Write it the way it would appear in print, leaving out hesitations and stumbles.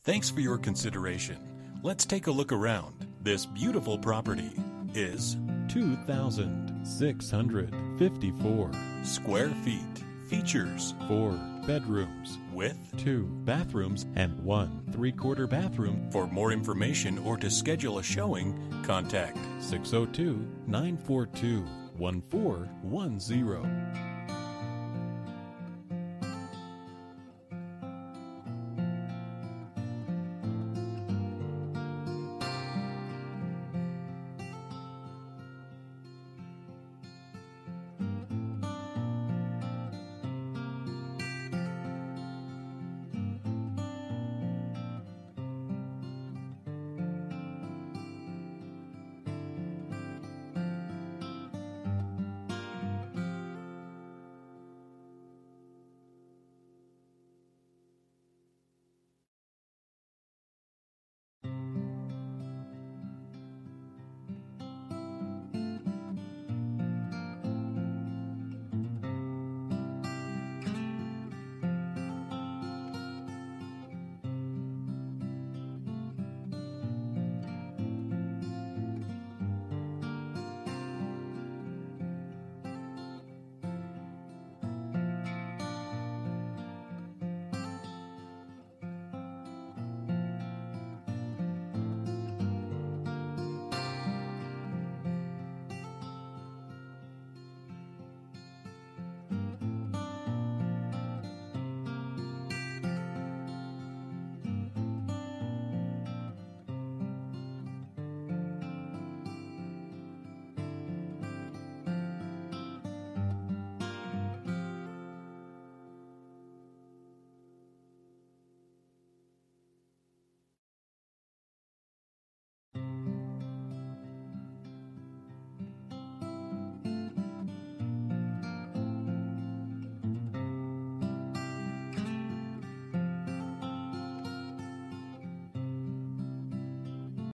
Thanks for your consideration. Let's take a look around. This beautiful property is 2,654 square feet. Features 4 bedrooms with 2 bathrooms and 1 3/4 bathroom. For more information or to schedule a showing, contact 602-942-1410.